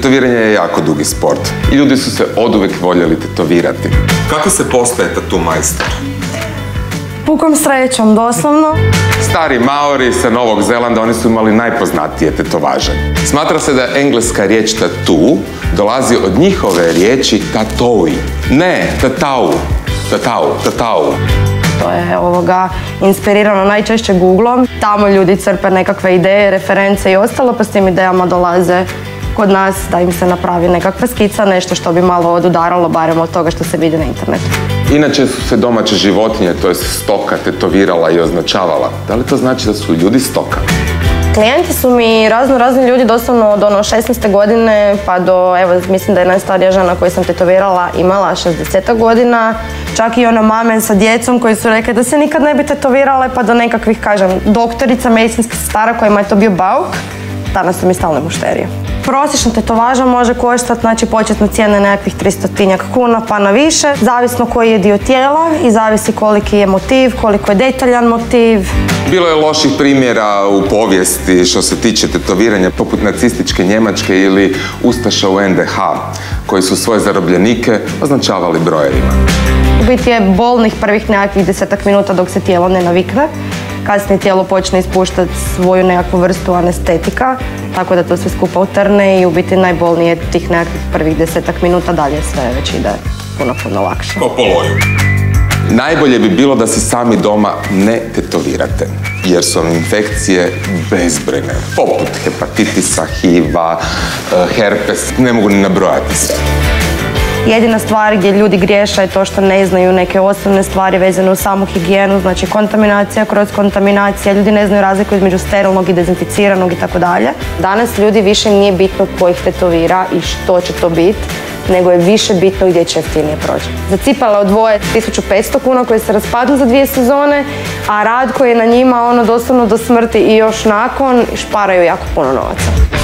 Tetoviranje je jako dugi sport i ljudi su se oduvek voljeli tetovirati. Kako se postaje tatu majstor? Pukom srećom, doslovno. Stari Maori sa Novog Zelanda, oni su imali najpoznatije tetovaže. Smatra se da engleska riječ tatu dolazi od njihove riječi tatoi. Ne, tatau. Tatau, tatau. To je inspirirano najčešće Googlom. Tamo ljudi crpe nekakve ideje, reference i ostalo, pa s tim idejama dolaze kod nas da im se napravi nekakva skica, nešto što bi malo odudaralo barem od toga što se vidi na internetu. Inače su se domaće životinje, to je stoka, tetovirala i označavala. Da li to znači da su ljudi stoka? Klijenti su mi razni ljudi, doslovno od 16. godine pa do, evo, mislim da je najstarija žena koju sam tetovirala imala 60 godina. Čak i mame sa djecom koji su rekli da se nikad ne bi tetovirale, pa do nekakvih, kažem, doktorica, medicinskih sestara kojima je to bio bauk. Danas su mi stalne mušterije. Prosječna tetovaža može koštati, znači početna cijena je nekakvih 300 kuna pa na više, zavisno koji je dio tijela i zavisi koliki je motiv, koliko je detaljan motiv. Bilo je loših primjera u povijesti što se tiče tetoviranja, poput nacističke Njemačke ili ustaša u NDH, koji su svoje zarobljenike označavali brojevima. U biti je bolnih prvih nekakvih 10 minuta dok se tijelo ne navikne. Kasnije tijelo počne ispuštati svoju nekakvu vrstu anestetika, tako da to sve skupa utrne i u biti najbolnije tih nekakvih prvih 10 minuta, dalje sve već ide puno lakše. Po poloju. Najbolje bi bilo da se sami doma ne tetovirate, jer su vam infekcije bezbrojne, poput hepatitisa, HIV-a, herpes, ne mogu ni nabrojati sve. Jedina stvar gdje ljudi griješe je to što ne znaju neke osnovne stvari vezane uz samu higijenu, znači kontaminacija kroz kontaminacija, ljudi ne znaju razliku između sterilnog i dezinficiranog i tako dalje. Danas ljudi više nije bitno ko ih tetovira i što će to biti, nego je više bitno gdje će jeftinije proći. Za cipele odvoje 1500 kuna koje se raspadnu za 2 sezone, a rad koji je na njima doslovno do smrti i još nakon šparaju jako puno novaca.